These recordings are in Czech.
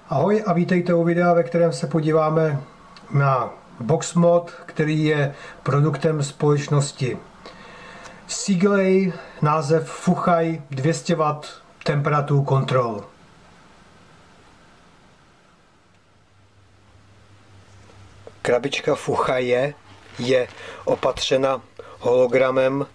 Ahoj a vítejte u videa, ve kterém se podíváme na BoxMod, který je produktem společnosti Seagley, název Fuchai 200 W Temperature Control. Krabička Fuchai je opatřena hologramem,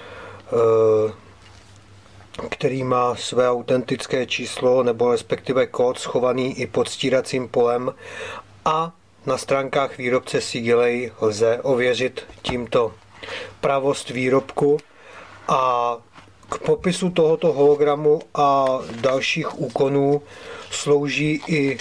který má své autentické číslo nebo respektive kód schovaný i pod stíracím polem, a na stránkách výrobce Seagley lze ověřit tímto pravost výrobku. A k popisu tohoto hologramu a dalších úkonů slouží i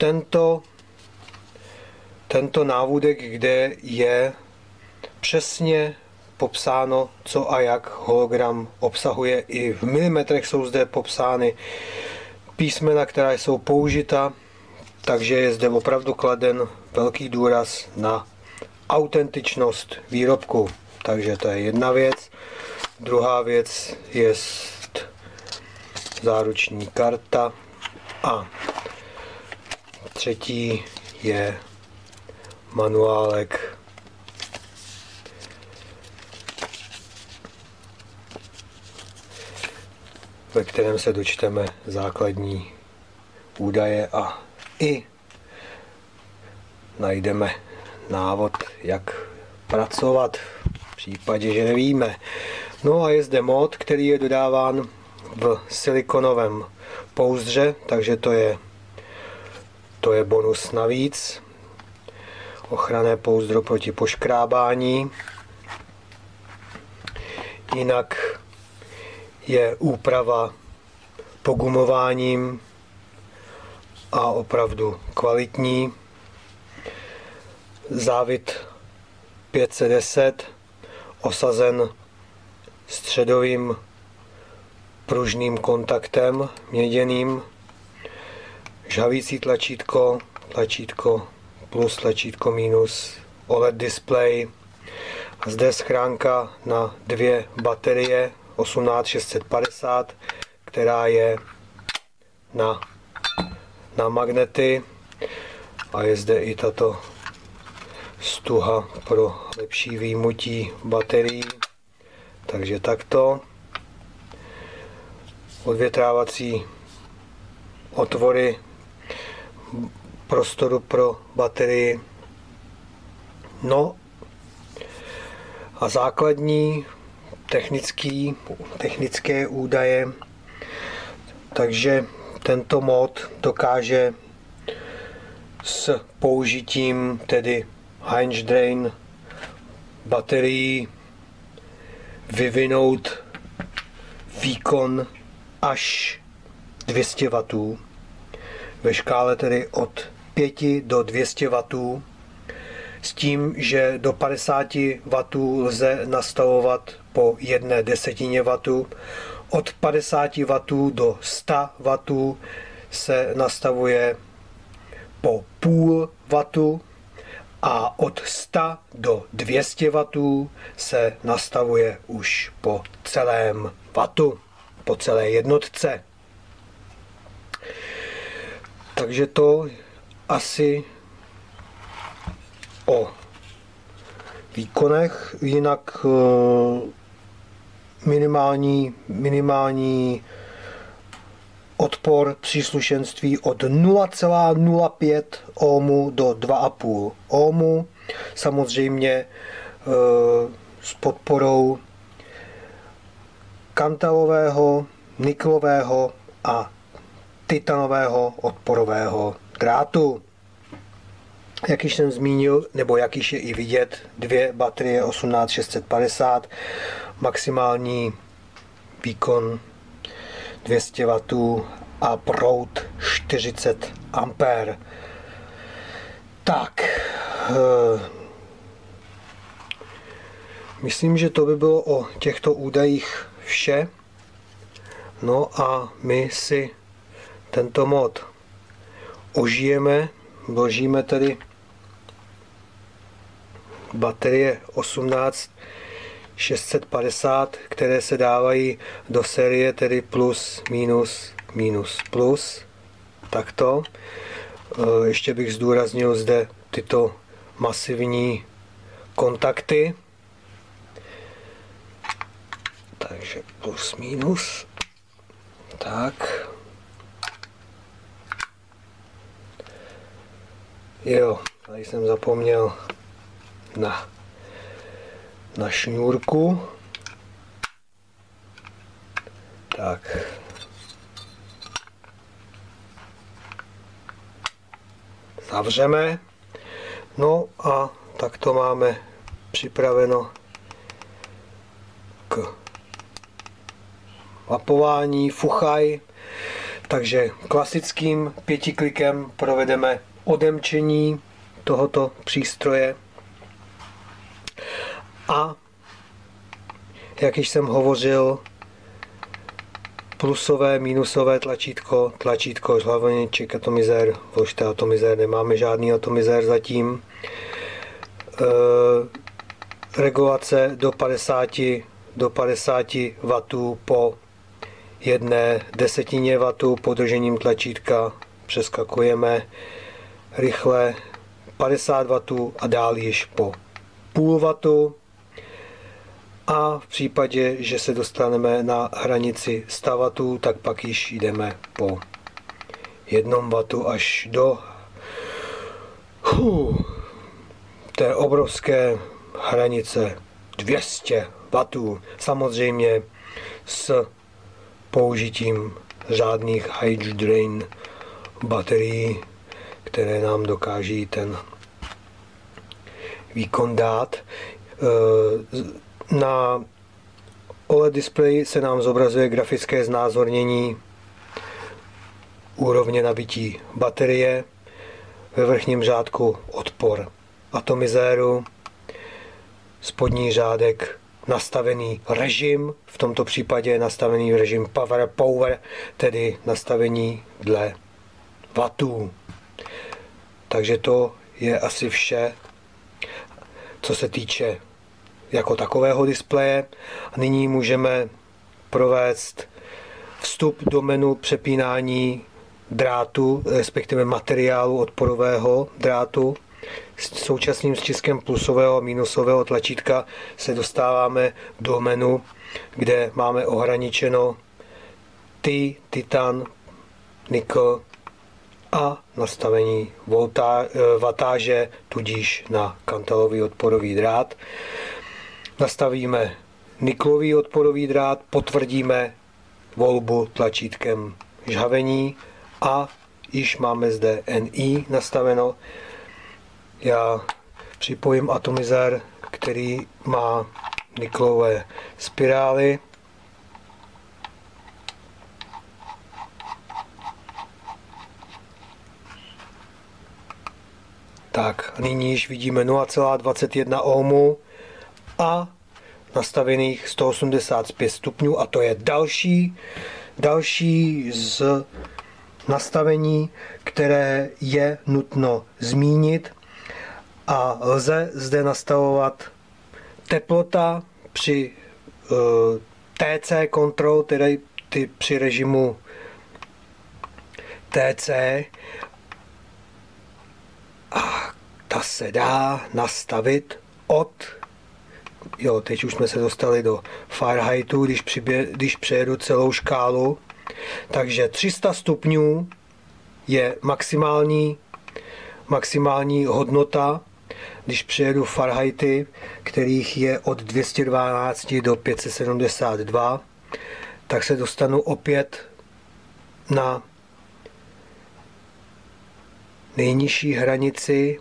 tento návůdek, kde je přesně popsáno, co a jak hologram obsahuje. I v milimetrech jsou zde popsány písmena, která jsou použita, takže je zde opravdu kladen velký důraz na autentičnost výrobku. Takže to je jedna věc. Druhá věc je záruční karta a třetí je manuálek, ve kterém se dočteme základní údaje a i najdeme návod, jak pracovat v případě, že nevíme. No a je zde mod, který je dodáván v silikonovém pouzdře, takže to je bonus navíc. Ochranné pouzdro proti poškrábání. Jinak je úprava pogumováním a opravdu kvalitní. Závit 510 osazen středovým pružným kontaktem měděným, žhavící tlačítko, tlačítko plus, tlačítko minus, OLED display. A zde schránka na dvě baterie 18650, která je na magnety, a je zde i tato stuha pro lepší vyjmutí baterií. Takže takto. Odvětrávací otvory prostoru pro baterii. No a základní technické údaje. Takže tento mod dokáže s použitím tedy High Drain baterií vyvinout výkon až 200 W, ve škále tedy od 5 do 200 W, s tím, že do 50 W lze nastavovat po 1/10 W, od 50 W do 100 W se nastavuje po půl W a od 100 do 200 W se nastavuje už po celém watu, po celé jednotce. Takže to asi o výkonech. Jinak minimální odpor příslušenství od 0,05 ohmu do 2,5 ohmu. Samozřejmě s podporou kantalového, niklového a titanového odporového drátu. Jak již jsem zmínil, nebo jak již je i vidět, dvě baterie 18650, maximální výkon 200 W a proud 40 A. Tak, myslím, že to by bylo o těchto údajích vše. No a my si tento mod ožijeme, vložíme tedy baterie 18650, které se dávají do série tedy plus, minus, minus, plus. takto. Ještě bych zdůraznil zde tyto masivní kontakty. Takže plus minus. Tak. Jo, tady jsem zapomněl na šňůrku. Tak. Zavřeme. No a tak to máme připraveno k mapování fuchaj. Takže klasickým 5 klikem provedeme odemčení tohoto přístroje. A jak již jsem hovořil, plusové, minusové tlačítko, tlačítko žhaveniček, atomizér, vložte atomizér, nemáme žádný atomizér zatím. Regulace do 50 W po 1/10 W podržením tlačítka přeskakujeme rychle 50 W a dál již po půl W. A v případě, že se dostaneme na hranici 100 W, tak pak již jdeme po 1 W až do té obrovské hranice 200 W. Samozřejmě s použitím řádných hydro drain baterií, které nám dokáží ten výkon dát. Na OLED displeji se nám zobrazuje grafické znázornění úrovně nabití baterie, ve vrchním řádku odpor atomizéru, spodní řádek nastavený režim, v tomto případě je nastavený režim power, tedy nastavení dle wattů. Takže to je asi vše, co se týče jako takového displeje. A nyní můžeme provést vstup do menu přepínání drátu, respektive materiálu odporového drátu. Současným stiskem plusového a minusového tlačítka se dostáváme do menu, kde máme ohraničeno titan, nikl a nastavení watáže, tudíž na kantalový odporový drát. Nastavíme niklový odporový drát, potvrdíme volbu tlačítkem žhavení a již máme zde NI nastaveno. Já připojím atomizér, který má niklové spirály. Tak, nyní již vidíme 0,21 ohmů a nastavených 185 stupňů, a to je další z nastavení, které je nutno zmínit, a lze zde nastavovat teplota při TC control, tedy při režimu TC, a ta se dá nastavit od, teď už jsme se dostali do Fahrenheitu, když přejedu celou škálu, takže 300 stupňů je maximální hodnota, když přejedu Fahrenheity, kterých je od 212 do 572, tak se dostanu opět na nejnižší hranici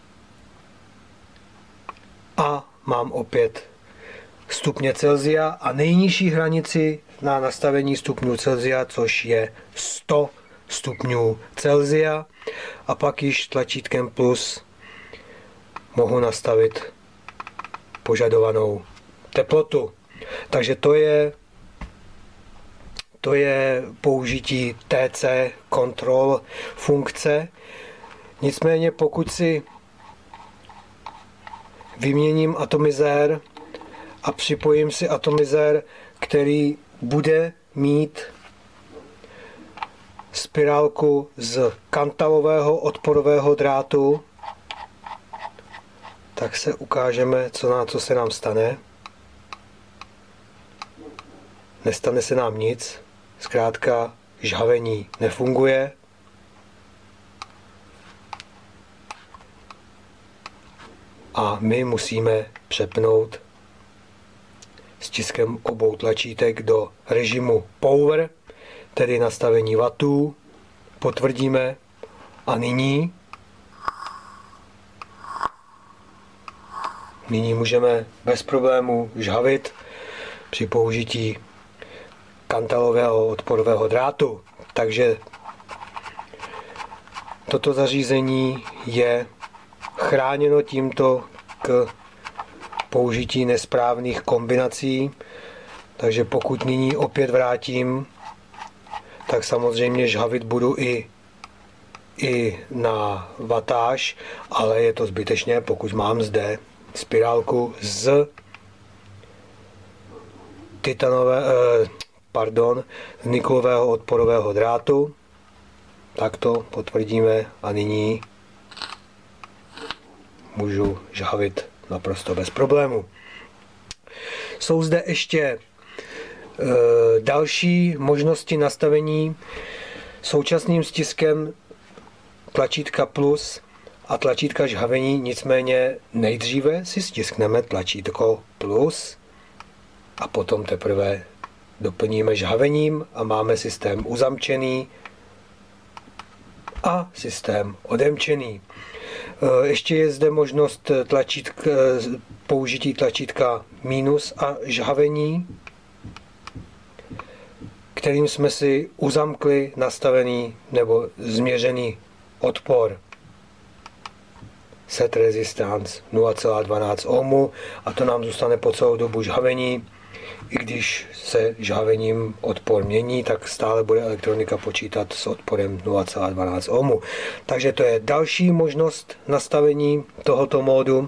a mám opět stupně Celsia a nejnižší hranici na nastavení stupňů Celsia, což je 100 stupňů Celsia, a pak již tlačítkem plus mohu nastavit požadovanou teplotu. Takže to je použití TC control funkce. Nicméně pokud si vyměním atomizér a připojím si atomizér, který bude mít spirálku z kantalového odporového drátu, tak se ukážeme, co se nám stane. Nestane se nám nic, zkrátka žhavení nefunguje. A my musíme přepnout stiskem obou tlačítek do režimu Power, tedy nastavení wattů. Potvrdíme a nyní můžeme bez problémů žhavit při použití kantalového odporového drátu. Takže toto zařízení je chráněno tímto k použití nesprávných kombinací. Takže pokud nyní opět vrátím, tak samozřejmě žhavit budu i na watáž, ale je to zbytečné, pokud mám zde spirálku z nikolového odporového drátu. Tak to potvrdíme a nyní můžu žhavit naprosto bez problému. Jsou zde ještě další možnosti nastavení současným stiskem tlačítka plus a tlačítka žhavení, nicméně nejdříve si stiskneme tlačítko plus a potom teprve doplníme žhavením a máme systém uzamčený a systém odemčený. Ještě je zde možnost použití tlačítka minus a žhavení, kterým jsme si uzamkli nastavený nebo změřený odpor. Set resistance 0,12 ohmu a to nám zůstane po celou dobu žhavení. I když se žhavením odpor mění, tak stále bude elektronika počítat s odporem 0,12 ohmu. Takže to je další možnost nastavení tohoto módu.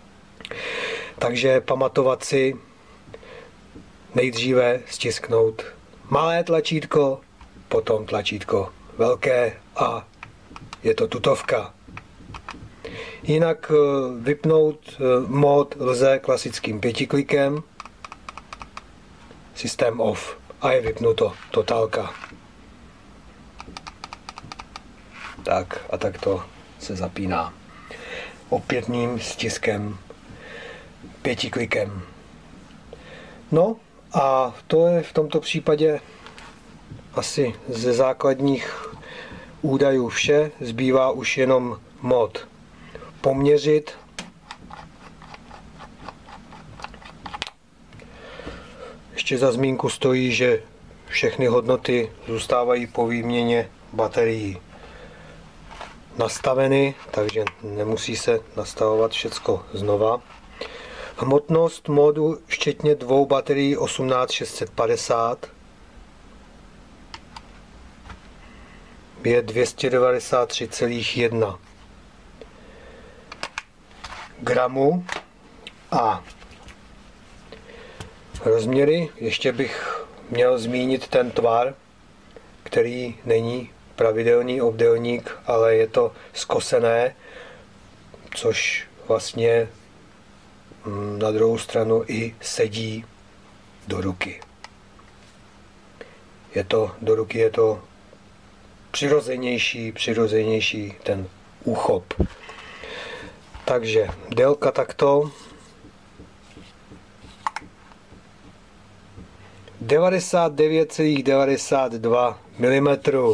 Takže pamatovat si, nejdříve stisknout malé tlačítko, potom tlačítko velké a je to tutovka. Jinak vypnout mód lze klasickým pětiklikem, systém off a je vypnuto, totálka. Tak a takto se zapíná opětným stiskem pětiklikem. No a to je v tomto případě asi ze základních údajů vše. Zbývá už jenom mód poměřit. Ještě za zmínku stojí, že všechny hodnoty zůstávají po výměně baterií nastaveny, takže nemusí se nastavovat všecko znova. Hmotnost módu včetně dvou baterií 18650 je 293,1 gramů a rozměry, ještě bych měl zmínit ten tvar, který není pravidelný obdélník, ale je to skosené, což vlastně na druhou stranu i sedí do ruky. Do ruky je to přirozenější ten úchop. Takže délka takto 99,92 mm.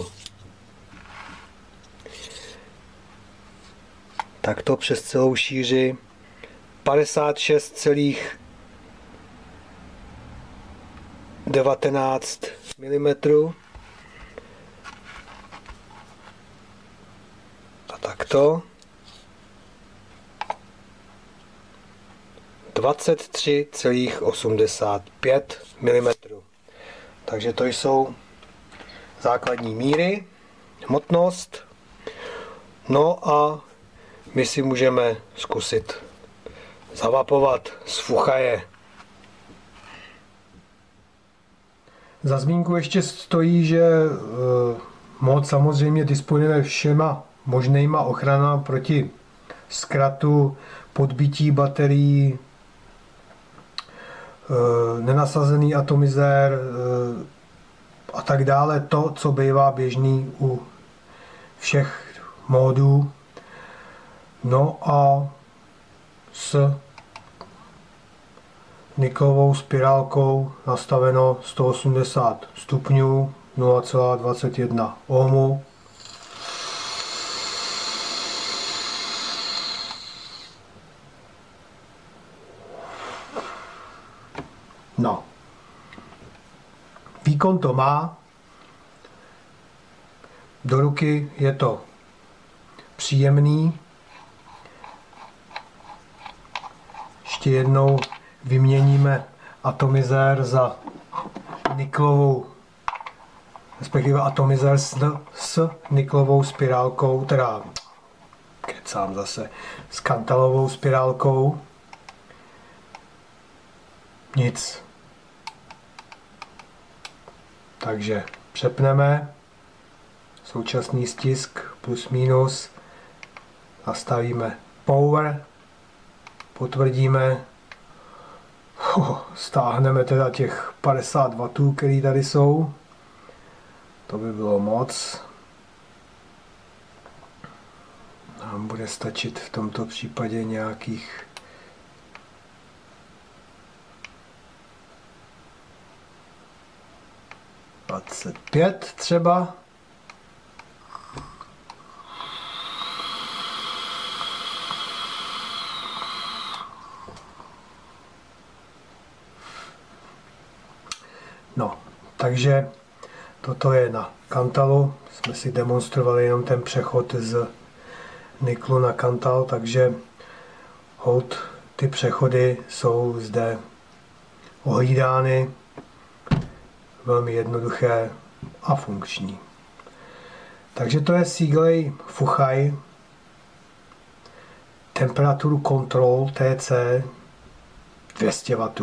Takto přes celou šíři 56,19 mm. A takto 23,85 mm. Takže to jsou základní míry, hmotnost. No a my si můžeme zkusit zavapovat z fuchaje. Za zmínku ještě stojí, že mod samozřejmě disponuje všema možnýma ochranama proti zkratu, podbití baterií, nenasazený atomizér a tak dále. To, co bývá běžný u všech módů. No a s niklovou spirálkou nastaveno 180 stupňů, 0,21 ohmu. No. Výkon to má. Do ruky je to příjemný. Ještě jednou vyměníme atomizér za niklovou, respektive atomizér s niklovou spirálkou, teda kecám zase, s kantalovou spirálkou. Nic. Takže přepneme současný stisk plus minus, nastavíme power, potvrdíme, stáhneme teda těch 50 W, který tady jsou, to by bylo moc. Nám bude stačit v tomto případě nějakých 25 třeba. No, takže toto je na kantalu. Jsme si demonstrovali jenom ten přechod z niklu na kantal, takže hold ty přechody jsou zde ohlídány. Velmi jednoduché a funkční. Takže to je Seagley Fuchai temperaturu control TC 200 W.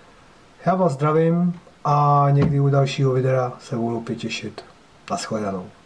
Já vás zdravím a někdy u dalšího videa se budu opět těšit. Naschledanou.